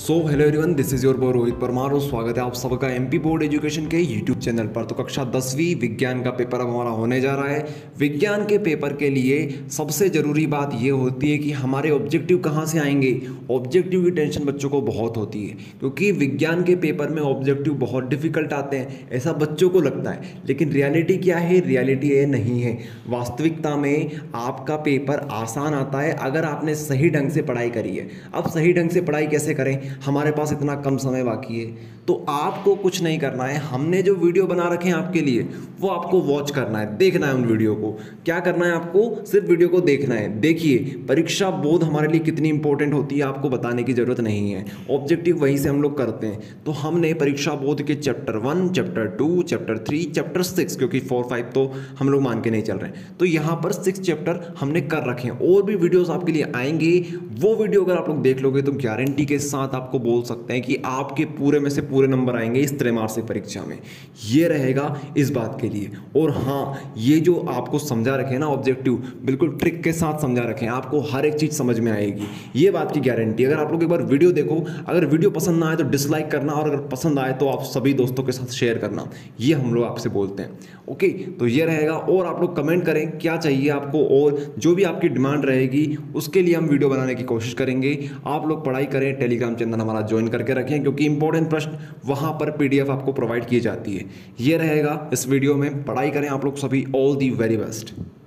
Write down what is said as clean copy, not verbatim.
So hello everyone, this is your boy Rohit Parmar और स्वागत है आप सबका एमपी बोर्ड एजुकेशन के यूट्यूब चैनल पर। तो कक्षा 10वीं विज्ञान का पेपर अब हमारा होने जा रहा है। विज्ञान के पेपर के लिए सबसे ज़रूरी बात ये होती है कि हमारे ऑब्जेक्टिव कहाँ से आएंगे। ऑब्जेक्टिव की टेंशन बच्चों को बहुत होती है क्योंकि विज्ञान के पेपर में ऑब्जेक्टिव बहुत डिफिकल्ट आते हैं, ऐसा बच्चों को लगता है। लेकिन रियलिटी क्या है? रियलिटी ये नहीं है। वास्तविकता में आपका पेपर आसान आता है अगर आपने सही ढंग से पढ़ाई करी है। अब सही ढंग से पढ़ाई कैसे करें? हमारे पास इतना कम समय बाकी है, तो आपको कुछ नहीं करना है। हमने जो वीडियो बना रखे हैं आपके लिए वो आपको वॉच करना है, देखना है उन वीडियो को। क्या करना है आपको? सिर्फ वीडियो को देखना है। देखिए, परीक्षा बोध हमारे लिए कितनी इंपॉर्टेंट होती है आपको बताने की ज़रूरत नहीं है। ऑब्जेक्टिव वहीं से हम लोग करते हैं। तो हमने परीक्षा बोध के चैप्टर 1, चैप्टर 2, चैप्टर 3, चैप्टर 6, क्योंकि 4, 5 तो हम लोग मान के नहीं चल रहे हैं, तो यहाँ पर 6 चैप्टर हमने कर रखे हैं। और भी वीडियोस आपके लिए आएंगे। वो वीडियो अगर आप लोग देख लोगे तो गारंटी के साथ आपको बोल सकते हैं कि आपके पूरे में से पूरे नंबर आएंगे इस त्रैमासिक परीक्षा में। ये रहेगा इस बात के लिए। और हाँ, ये जो आपको समझा रखे हैं ना ऑब्जेक्टिव, बिल्कुल ट्रिक के साथ समझा रखे हैं, आपको हर एक चीज़ समझ में आएगी, ये बात की गारंटी। अगर आप लोग एक बार वीडियो देखो, अगर वीडियो पसंद ना आए तो डिसलाइक करना, और अगर पसंद आए तो आप सभी दोस्तों के साथ शेयर करना, ये हम लोग आपसे बोलते हैं। ओके, तो ये रहेगा। और आप लोग कमेंट करें क्या चाहिए आपको, और जो भी आपकी डिमांड रहेगी उसके लिए हम वीडियो बनाने की कोशिश करेंगे। आप लोग पढ़ाई करें, टेलीग्राम चैनल हमारा ज्वाइन करके रखें क्योंकि इंपॉर्टेंट प्रश्न वहाँ पर PDF आपको प्रोवाइड की जाती है। ये रहेगा इस वीडियो में। पढ़ाई करें आप लोग सभी। All the very best.